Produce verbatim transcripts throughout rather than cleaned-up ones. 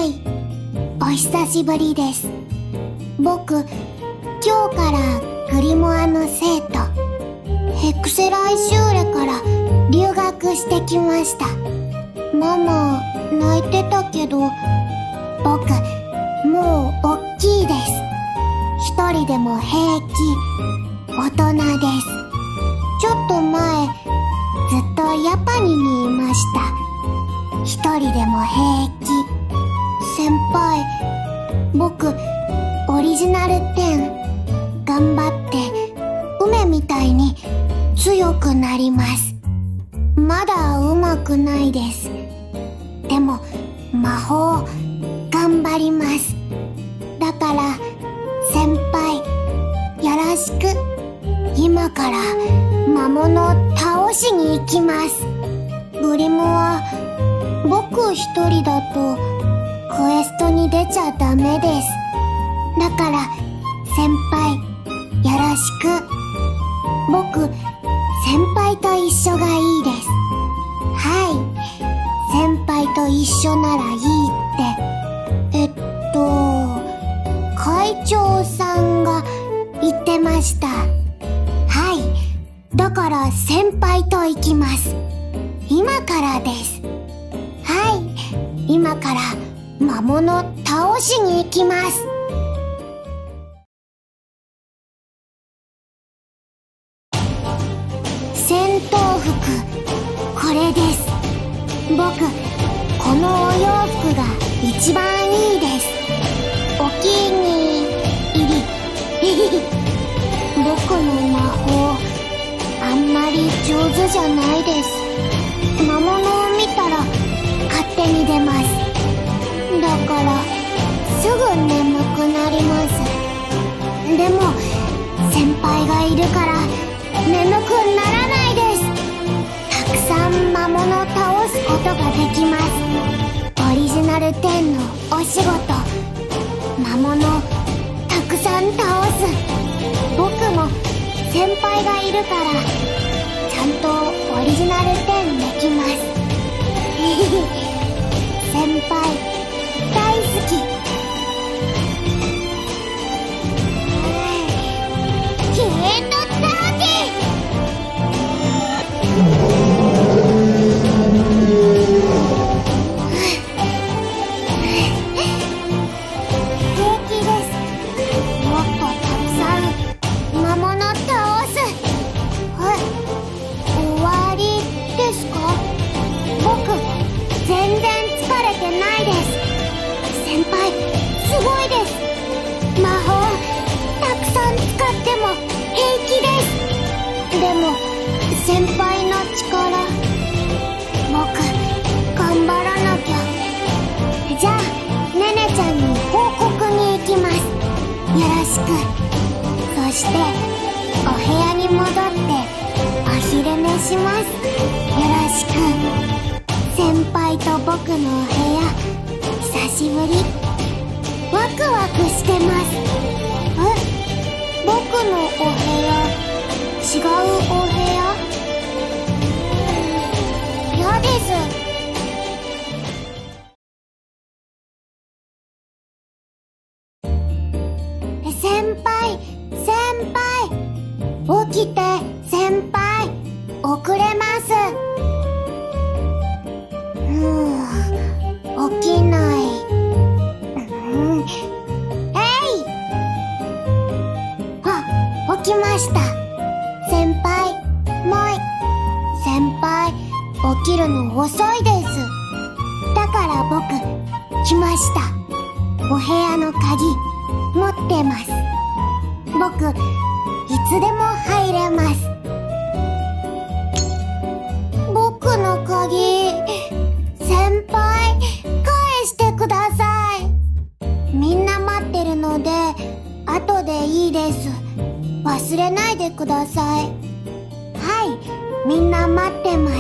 輩、お久しぶりです。僕、今日からグリモアの生徒、ヘクセライシューレから留学してきました。ママ、泣いてたけど、僕、もうおっきいです。一人でも平気、大人です。ちょっと前、ずっとヤパニにいました。一人でも平気。先輩、僕、オリジナルテン、頑張って、梅みたいに強くなります。まだ上手くないです。でも、魔法、頑張ります。だから、先輩、よろしく。今から魔物を倒しに行きます。グリモア、僕一人だとクエストに出ちゃダメです。だから先輩、よろしく。僕、先輩と一緒がいいです。はい、先輩と一緒ならいいって。えっと会長さんが言ってました。はい、だから先輩と行きます。今からです。はい、今から魔物倒しに行きます。戦闘服、これです。僕、このお洋服が一番いいです。お気に入り。僕の魔法、あんまり上手じゃないです。魔物を見たら勝手に出ます。だからすぐ眠くなります。でも先輩がいるから眠くならないです。たくさん魔物を倒すことができます。オリジナルテンのお仕事、魔物たくさん倒す。僕も先輩がいるからちゃんとオリジナルテンできます。先輩大好き。キートターキー。平気です。もっとたくさん魔物倒す。え、終わりですか？僕、全然疲れてないです。先輩、すごいです。魔法、たくさん使っても平気です。でも、先輩の力、僕、頑張らなきゃ。じゃあ、ネネちゃんに報告に行きます。よろしく。そして、お部屋に戻ってお昼寝します。よろしく。先輩と僕のお部屋、久しぶり。ワクワクしてます。え？僕のお部屋、違うお部屋？嫌です。先輩、先輩、起きて、先輩、遅れます。うーん、起きない。うん、えい！あ、起きました。先輩、もい。先輩、起きるの遅いです。だから僕、来ました。お部屋の鍵、持ってます。僕、いつでも入れます。僕の鍵、先輩、返してください。みんな待ってるので、後でいいです。忘れないでください。はい、みんな待ってます。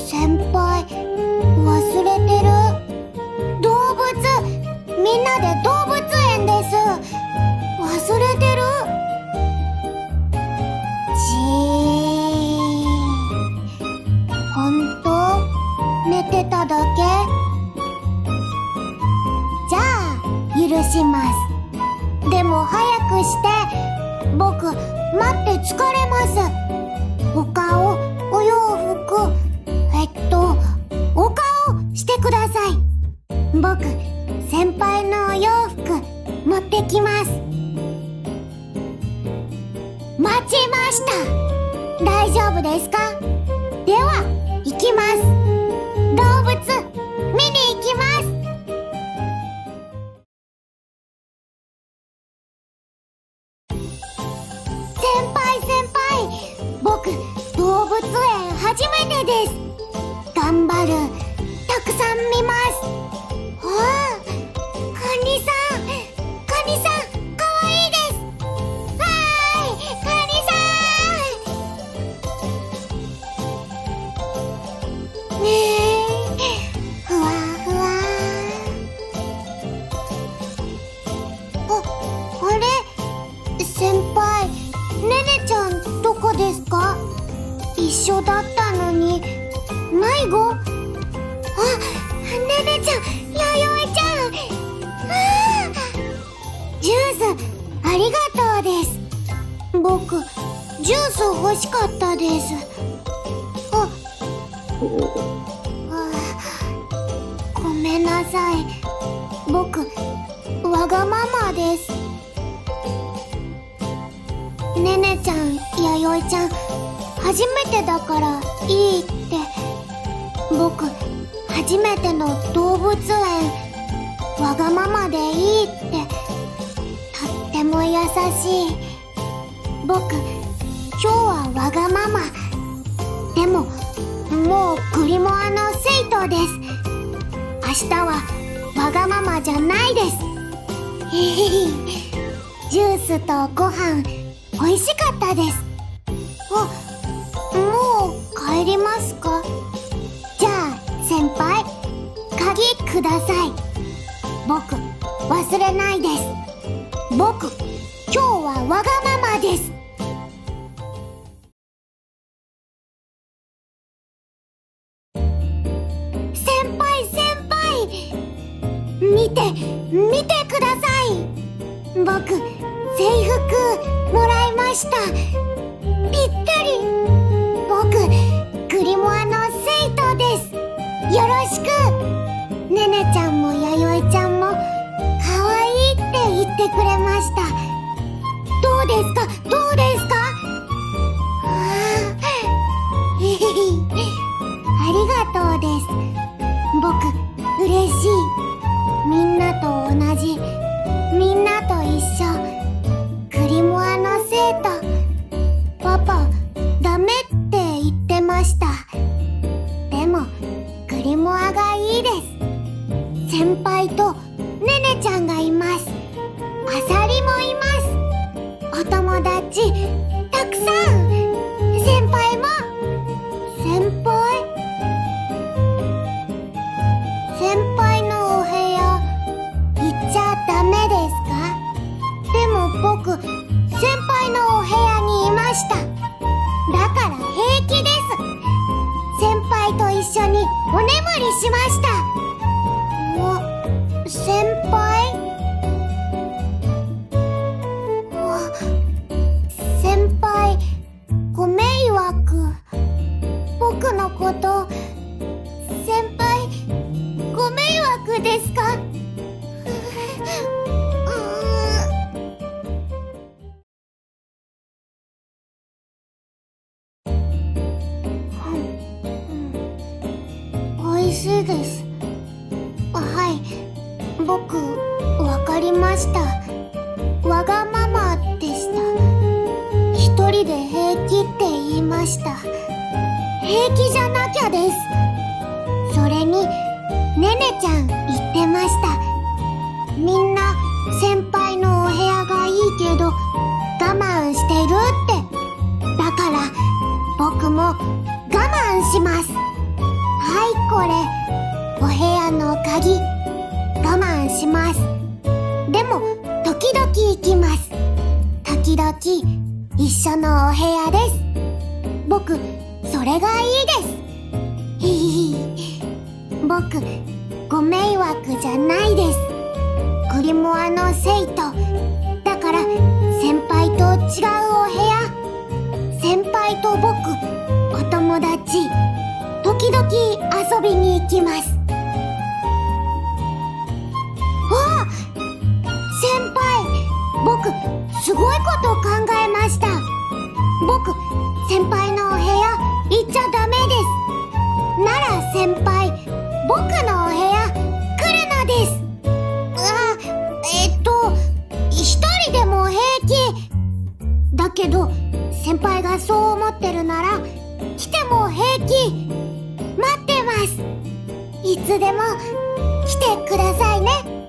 先輩、忘れてる。動物、みんなで動物園です。忘れてる。じー。ほんと？寝てただけ？ 大丈夫ですか？では行きます。動物見に行きます。先輩先輩、僕動物園初めてです。頑張る。たくさん見ます。ああ、カニさん、カニさんかわいいです。はーい、カニさん。ねえ、ふわふわ。あ、あれ、先輩、ねねちゃんどこですか？一緒だったのに。迷子？あ、ねねちゃん、弥生ちゃん。あー、ジュースありがとうです。僕ジュース欲しかったです。あ、あ、ごめんなさい。僕わがままです。ねねちゃん、弥生ちゃん、初めてだからいいって。僕初めての動物園、わがままでいいって。とっても優しい。僕今日はわがまま。でももうグリモアの生徒です。明日はわがままじゃないです。ひひひ。ジュースとご飯おいしかったです。あ、もう帰りますか？じゃあ先輩、鍵ください。僕忘れないです。僕今日はわがままです。先輩先輩、見て見てください。僕制服もらいました。ぴったり。僕グリモアの生徒です。よろしく。ねねちゃんも弥生ちゃんもかわいいって言ってくれました。どうですかどうですか？ああ、へへへ、ありがとうです。僕嬉しい。みんなと同じ、みんなと一緒。グリモアの生徒。パパダメって言ってました。でもグリモアがいいです。先輩とねねちゃんがいます。あさりもいます。お友達たくさん。先輩も。先輩先輩のお部屋行っちゃダメですか？でも僕先輩のお部屋にいました。だから平気です。先輩と一緒にお眠りしました。お、先輩？先輩、ご迷惑。僕のこと先輩ご迷惑ですか？おいしいです。はい、僕わかりました。わがままでした。一人で平気って言いました。平気じゃなきゃです。それにねねちゃん言ってました。みんな先輩のお部屋がいいけど我慢してるって。だから僕も我慢します。はい、これお部屋の鍵。我慢します。でも時々行きます。時々一緒のお部屋です。僕それがいいです。ひひひ。僕ご迷惑じゃないです。グリモアの生徒だから先輩と違うお部屋。先輩と僕お友達時々遊びに行きます。あ、先輩、僕すごいこと考えました。僕先輩の気。だけど先輩がそう思ってるなら来ても平気。待ってます。いつでも来てくださいね。